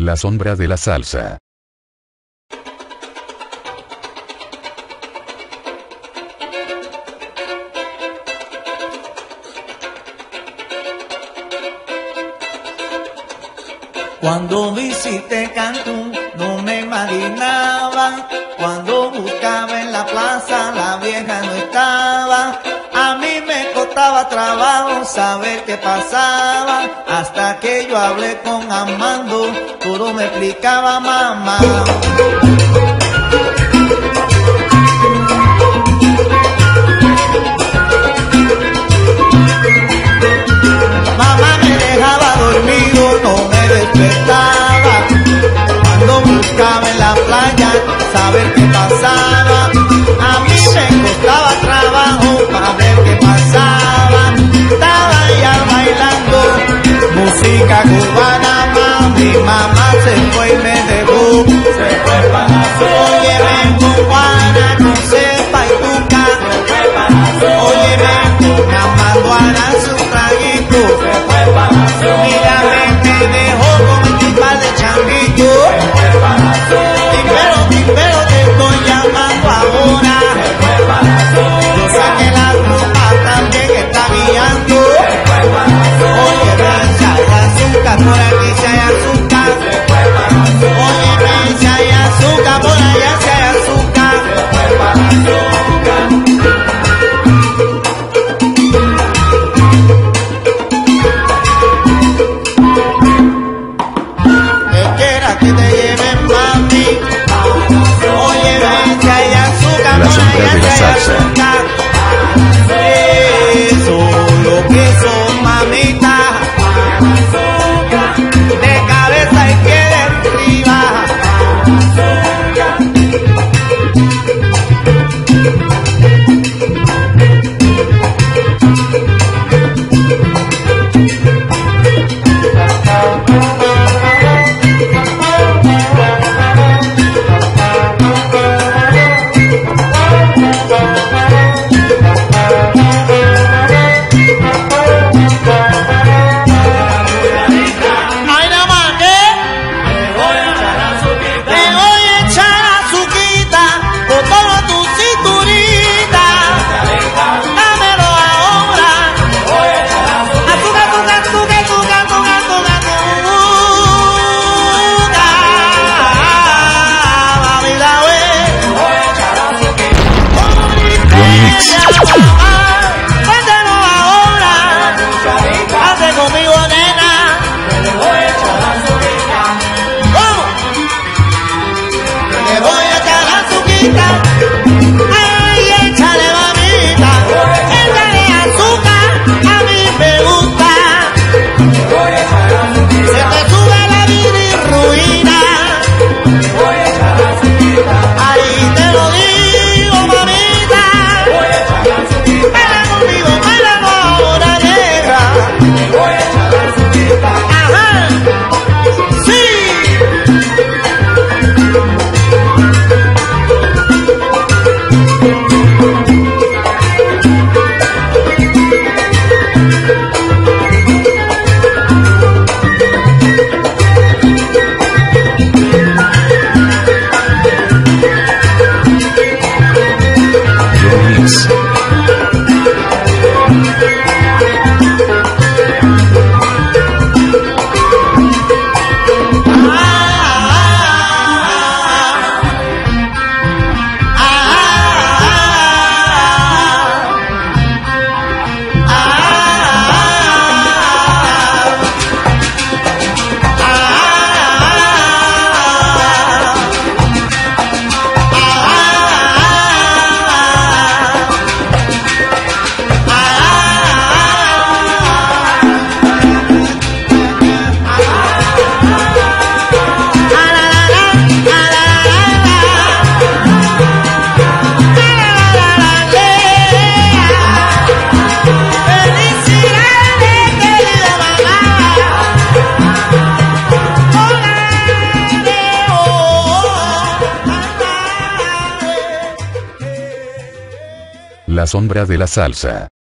La sombra de la salsa. Cuando visité Cancún no me imaginaba, cuando buscaba en la plaza la vieja no estaba. A mí me costaba trabajo saber qué pasaba, hasta que yo hablé con Armando, todo me explicaba mamá. Mamá me dejaba dormido, no me despertaba, cuando buscaba en la playa saber qué pasaba. A mí me costaba trabajo para ver qué pasaba. Estaba ya bailando música cubana, mi mamá se fue y me dejó. Se fue para la zona. Oye, ven cubana, no sepa y tuca. Se fue para la zona. Oye, ven con Amanduana su traguito. Se fue para la zona. Mira, me dejó con el timbal de changuito. Se fue para la zona. Timbero, te estoy llamando ahora. Se fue para la zona. Yo saqué la ropa también que está guiando. Se fue para la zona. Oye, ven, si hay azúcar, por aquí si hay azúcar. Se fue para la zona. Oye, ven, si hay azúcar, por allá si hay azúcar. Se fue para la zona. Que te lleven, mami. Oye, ven, si hay azúcar, La sombra de la salsa. Eso lo que son, mamita. De cabeza y pie de arriba. Ay, échale mamita, échale azúcar, a mí me gusta. Se te sube la bilirruina. Ahí te lo digo, mamita. Baila conmigo, baila ahora, negra. Ajá, sí. La sombra de la salsa.